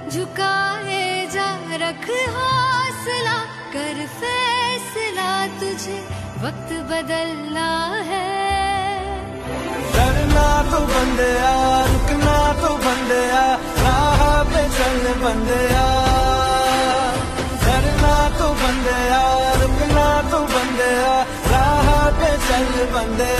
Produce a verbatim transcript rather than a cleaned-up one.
झुकाए जा, रख हौसला, कर फैसला, तुझे वक्त बदलना है। डरना तो बंदिया, रुकना तो बंदिया, राह पे चल बंदिया। डरना तो बंदिया, रुकना तो बंदिया, राह पे चल बंदिया।